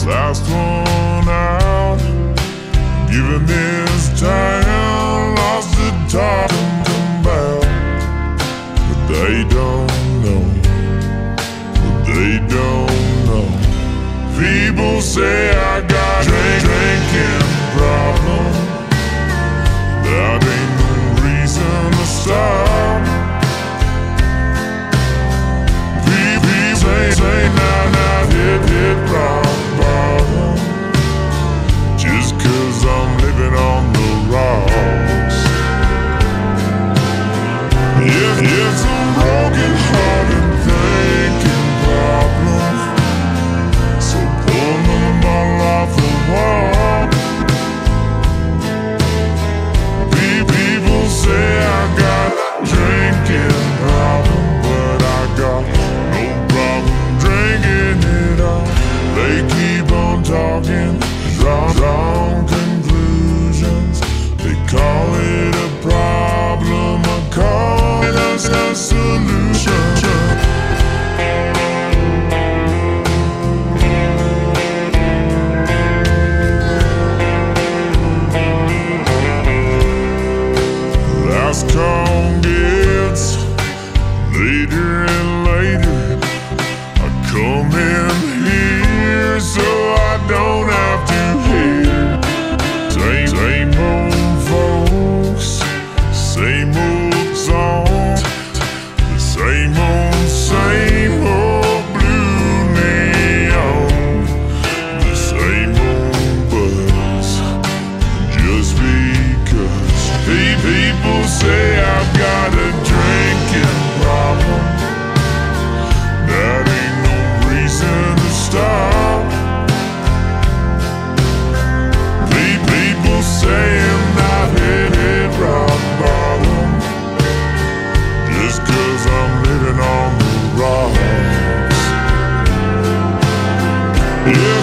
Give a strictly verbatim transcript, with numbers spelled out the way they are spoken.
last one out. Given this town, lost the talking about. But they don't know, but they don't know. People say I got a drinking problem. That ain't no reason to stop. People say, say now, now, hit, hit rock bottom. Just cause I'm living on the rocks. Yeah, it's a broken hearted thinking problem. So pull another bottle off the wall. People say I got a drinking problem, but I got no problem drinking it all. They keep on talking, draw wrong conclusions. They call it a problem, I call it a solution. Last call gets later and later. I come in here so I don't have to hear Same, same old folks, same old songs, the same old, same old blue neon, the same old buzz. Just because people say I've got a drinking problem, that ain't no reason to stop. People saying I hit, hit rock bottom, just cause I'm living on the rocks. Yeah.